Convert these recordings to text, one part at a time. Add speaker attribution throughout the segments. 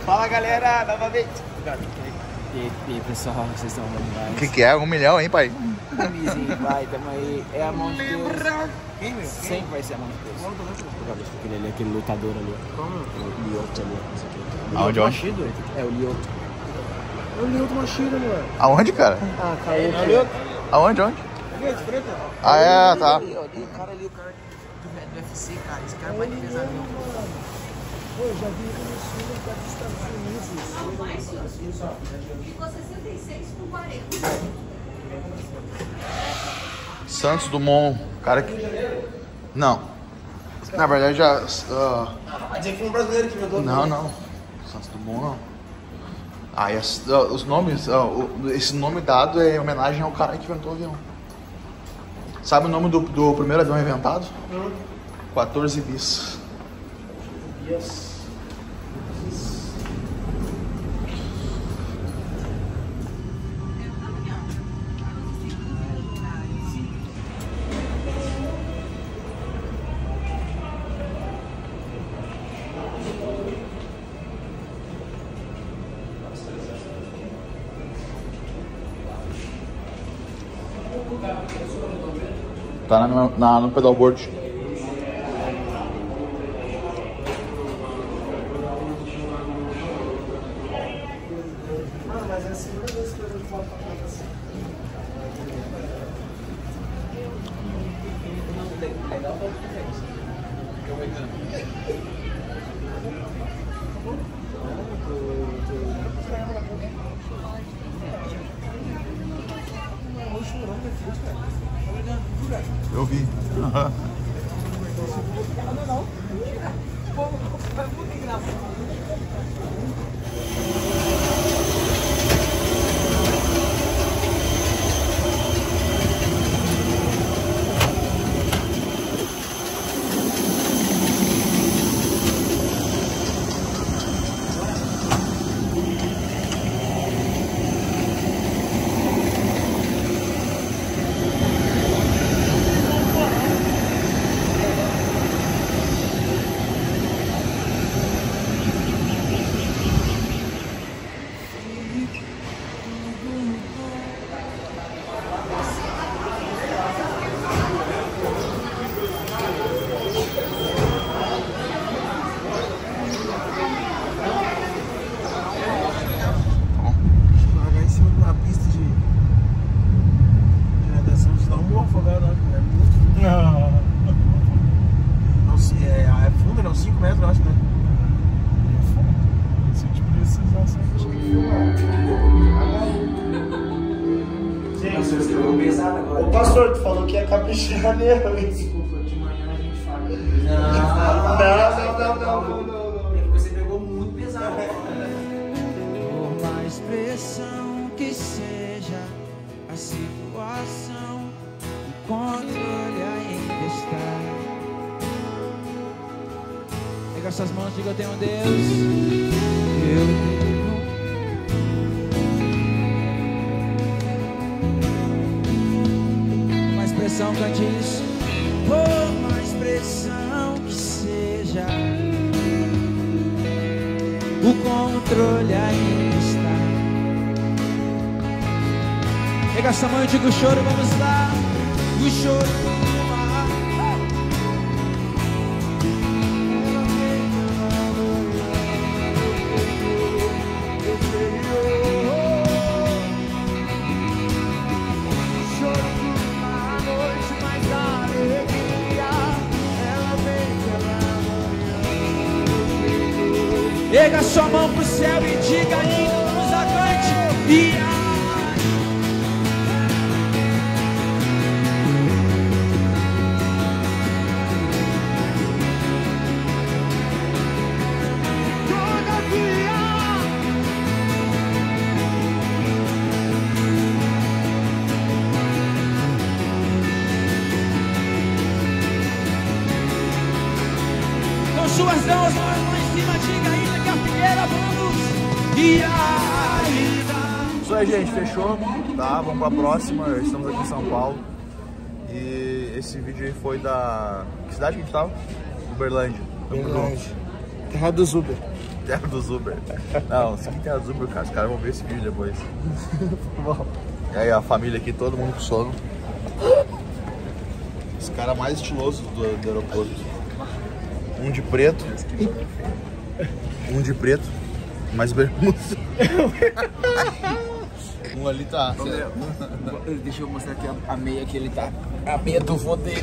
Speaker 1: Fala galera, novamente.
Speaker 2: E pessoal, vocês estão bom demais.
Speaker 3: O que é? 1 milhão, hein, pai?
Speaker 2: Camisinho, pai, tamo aí. É a mão de Deus. Sempre vai ser a mão de Deus. Aquele ali, aquele lutador ali. O Lyoto ali, não sei o que.
Speaker 3: Aonde?
Speaker 2: É o Lyoto.
Speaker 1: É o Lyoto Machida, mano.
Speaker 3: Aonde, cara?
Speaker 2: Ah, caiu.
Speaker 3: Aonde?
Speaker 1: Frente.
Speaker 3: Ah, é, tá.
Speaker 2: O cara ali, o cara do UFC, cara. Esse cara vai de pesadão.
Speaker 1: Pô, eu já vi ele no filme dos Estados Unidos.
Speaker 4: Ficou 66 com 40.
Speaker 3: Santos Dumont, cara que... Não. Na verdade já...
Speaker 1: Vai dizer que foi um brasileiro que inventou.
Speaker 3: Não. Santos Dumont não. Ah, e os nomes... esse nome dado é em homenagem ao cara que inventou o avião. Sabe o nome do primeiro avião inventado? 14 bis.
Speaker 1: Yes.
Speaker 3: Tá no pedalboard.
Speaker 1: Mas é a segunda vez que eu vejo foto pra assim.
Speaker 3: Eu vi.
Speaker 1: Ô pastor, tu falou que ia caprichar mesmo.
Speaker 2: Desculpa, de manhã a gente fala.
Speaker 1: Não.
Speaker 2: Você pegou muito pesado.
Speaker 5: Por mais pressão que seja a situação, o controle ainda está. Pega suas mãos, diga: eu tenho Deus. Eu tenho. Por mais pressão que antes, por mais pressão que seja, o controle ainda está. Pega essa mão e diga: o choro, vamos lá. O choro Pega sua mão pro céu e diga: ainda vamos avante. E com suas mãos em cima, diga: ainda que a figueira vamos. E ainda.
Speaker 3: Isso aí, gente, fechou, tá? Vamos pra próxima, estamos aqui em São Paulo. E esse vídeo aí foi da... Que cidade que a gente tava? Uberlândia.
Speaker 1: Terra dos Uber.
Speaker 3: Terra dos Uber. Não, isso aqui é Terra dos Uber, cara. Os caras vão ver esse vídeo depois. E aí a família aqui, todo mundo com sono. Os caras mais estilosos do aeroporto. Um de preto. Um de preto. Mais bermuda. Um ali tá.
Speaker 2: Deixa eu mostrar aqui a meia que ele tá. A meia do vô dele.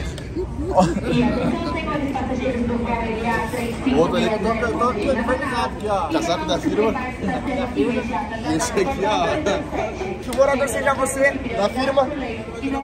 Speaker 3: O outro ali aqui, ó. Casaco da firma. Esse aqui, ó.
Speaker 2: Que o morador seja você.
Speaker 3: Da firma.